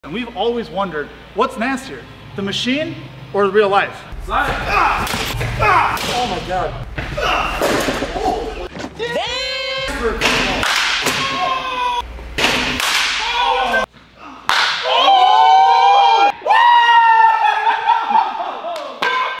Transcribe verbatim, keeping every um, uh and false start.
And we've always wondered, what's nastier, the machine or the real life? Ah! Ah! Oh my god. Ah! Oh. Damn!